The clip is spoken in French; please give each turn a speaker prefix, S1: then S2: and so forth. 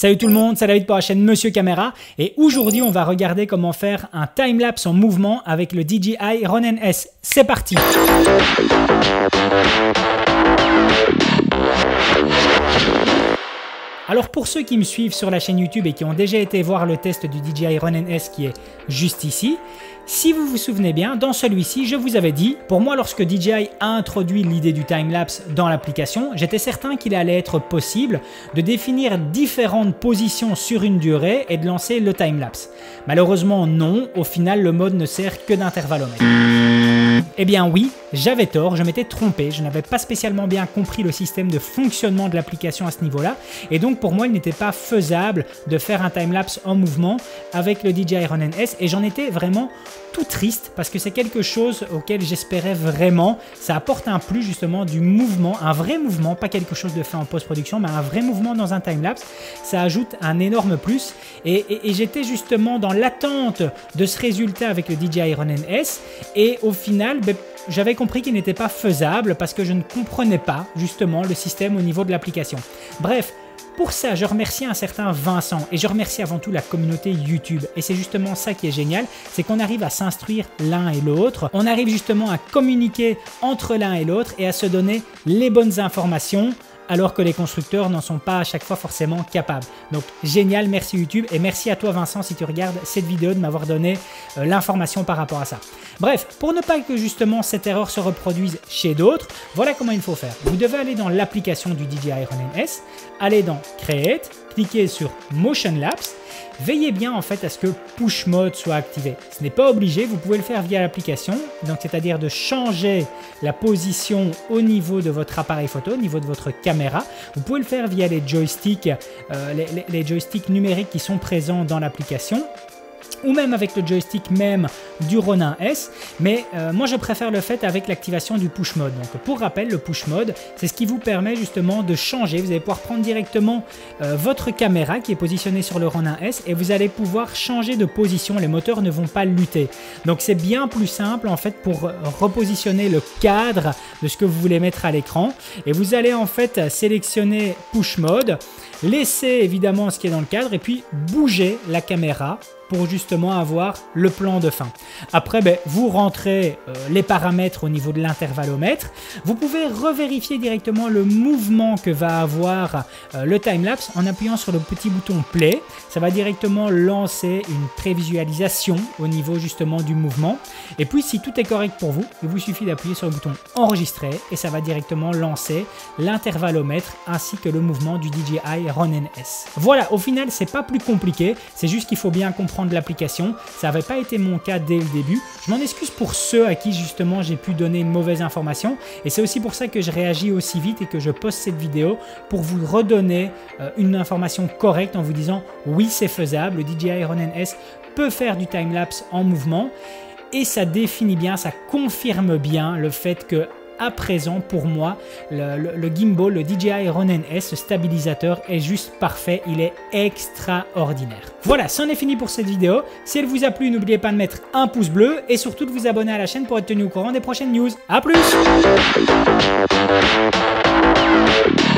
S1: Salut tout le monde, c'est David pour la chaîne Monsieur Caméra et aujourd'hui on va regarder comment faire un timelapse en mouvement avec le DJI Ronin S. C'est parti! Alors pour ceux qui me suivent sur la chaîne YouTube et qui ont déjà été voir le test du DJI Ronin S qui est juste ici, si vous vous souvenez bien, dans celui-ci, je vous avais dit, pour moi lorsque DJI a introduit l'idée du timelapse dans l'application, j'étais certain qu'il allait être possible de définir différentes positions sur une durée et de lancer le timelapse. Malheureusement non, au final le mode ne sert que d'intervallomètre. Eh bien oui, j'avais tort, je m'étais trompé, je n'avais pas spécialement bien compris le système de fonctionnement de l'application à ce niveau-là et donc pour moi il n'était pas faisable de faire un timelapse en mouvement avec le DJI Ronin S et j'en étais vraiment tout triste parce que c'est quelque chose auquel j'espérais vraiment. Ça apporte un plus justement du mouvement, un vrai mouvement, pas quelque chose de fait en post-production, mais un vrai mouvement dans un timelapse. Ça ajoute un énorme plus et j'étais justement dans l'attente de ce résultat avec le DJI Ronin S et au final, j'avais compris qu'il n'était pas faisable parce que je ne comprenais pas justement le système au niveau de l'application. Bref, pour ça, je remercie un certain Vincent et je remercie avant tout la communauté YouTube. Et c'est justement ça qui est génial, c'est qu'on arrive à s'instruire l'un et l'autre. On arrive justement à communiquer entre l'un et l'autre et à se donner les bonnes informations alors que les constructeurs n'en sont pas à chaque fois forcément capables. Donc génial, merci YouTube et merci à toi Vincent si tu regardes cette vidéo de m'avoir donné l'information par rapport à ça. Bref, pour ne pas que justement cette erreur se reproduise chez d'autres, voilà comment il faut faire. Vous devez aller dans l'application du DJI Ronin S, aller dans Create, cliquez sur Motion Lapse. Veillez bien en fait à ce que Push Mode soit activé. Ce n'est pas obligé, vous pouvez le faire via l'application, donc c'est-à-dire de changer la position au niveau de votre appareil photo, au niveau de votre caméra. Vous pouvez le faire via les joysticks, les joysticks numériques qui sont présents dans l'application, ou même avec le joystick même du Ronin S, mais moi je préfère le faire avec l'activation du push mode. Donc pour rappel, le push mode, c'est ce qui vous permet justement de changer. Vous allez pouvoir prendre directement votre caméra qui est positionnée sur le Ronin S et vous allez pouvoir changer de position. Les moteurs ne vont pas lutter. Donc c'est bien plus simple en fait pour repositionner le cadre de ce que vous voulez mettre à l'écran. Et vous allez en fait sélectionner push mode, laisser évidemment ce qui est dans le cadre et puis bouger la caméra pour justement avoir le plan de fin. Après, vous rentrez les paramètres au niveau de l'intervallomètre. Vous pouvez revérifier directement le mouvement que va avoir le timelapse en appuyant sur le petit bouton play. Ça va directement lancer une prévisualisation au niveau justement du mouvement. Et puis, si tout est correct pour vous, il vous suffit d'appuyer sur le bouton enregistrer et ça va directement lancer l'intervallomètre ainsi que le mouvement du DJI Ronin S. Voilà, au final, c'est pas plus compliqué. C'est juste qu'il faut bien comprendre de l'application. Ça n'avait pas été mon cas dès le début. Je m'en excuse pour ceux à qui justement j'ai pu donner une mauvaise information et c'est aussi pour ça que je réagis aussi vite et que je poste cette vidéo pour vous redonner une information correcte en vous disant oui c'est faisable, le DJI Ronin S peut faire du timelapse en mouvement et ça définit bien, ça confirme bien le fait que à présent, pour moi, le gimbal, le DJI Ronin S, ce stabilisateur est juste parfait, il est extraordinaire. Voilà, c'en est fini pour cette vidéo. Si elle vous a plu, n'oubliez pas de mettre un pouce bleu et surtout de vous abonner à la chaîne pour être tenu au courant des prochaines news. A plus!